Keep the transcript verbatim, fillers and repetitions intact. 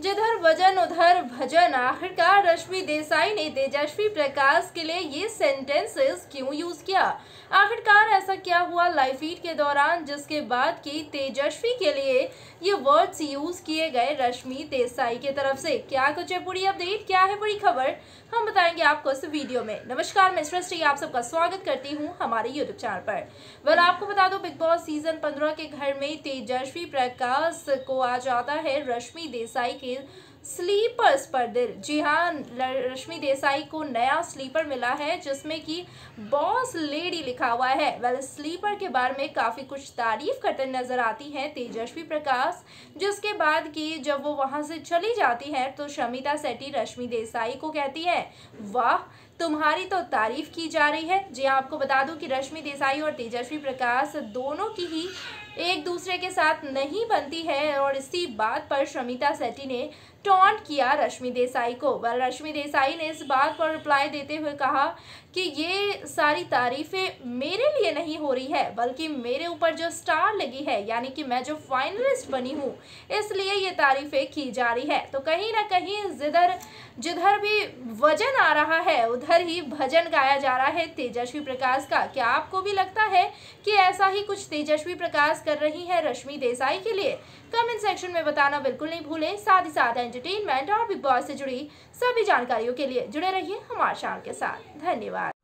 जिधर वजन उधर भजन। आखिरकार रश्मि देसाई ने तेजस्वी प्रकाश के लिए ये सेंटेंसेस क्यों यूज किया? आखिरकार ऐसा क्या हुआ लाइव फीड के दौरान जिसके बाद कि तेजस्वी के लिए ये वर्ड्स यूज किए गए रश्मि देसाई की तरफ से? क्या कुछ है पूरी अपडेट, क्या है पूरी खबर, हम बताएंगे आपको इस वीडियो में। नमस्कार, मैं सृष्टि आप सबका स्वागत करती हूँ हमारे यूट्यूब चैनल पर। वेल आपको बता दो, बिग बॉस सीजन पंद्रह के घर में तेजस्वी प्रकाश को आ जाता है रश्मि देसाई के स्लीपर्स पर दिल। जी हाँ, रश्मि देसाई को नया स्लीपर मिला है जिसमें कि बॉस लेडी लिखा हुआ है। वेल स्लीपर के बारे में काफी कुछ तारीफ करते नजर आती हैं तेजस्वी प्रकाश, जिसके बाद कि जब वो वहां से चली जाती है तो शमिता सेठी रश्मि देसाई को कहती है, वाह तुम्हारी तो तारीफ की जा रही है। जी हाँ, आपको बता दूं कि रश्मि देसाई और तेजस्वी प्रकाश दोनों की ही एक दूसरे के साथ नहीं बनती है और इसी बात पर शमिता सेठी ने टॉन्ट किया रश्मि देसाई को। वेल रश्मि देसाई ने इस बात पर रिप्लाई देते हुए कहा कि ये सारी तारीफें मेरे लिए नहीं हो रही है बल्कि मेरे ऊपर जो स्टार लगी है, यानी कि मैं जो फाइनलिस्ट बनी हूँ, इसलिए ये तारीफें की जा रही है। तो कहीं ना कहीं जिधर जिधर भी वजन आ रहा है उधर ही भजन गाया जा रहा है तेजस्वी प्रकाश का। क्या आपको भी लगता है कि ऐसा ही कुछ तेजस्वी प्रकाश कर रही है रश्मि देसाई के लिए? कमेंट सेक्शन में बताना बिल्कुल नहीं भूलें। साथ ही साथ एंटरटेनमेंट और बिग बॉस से जुड़ी सभी जानकारियों के लिए जुड़े रहिए हमारे चैनल के साथ। धन्यवाद।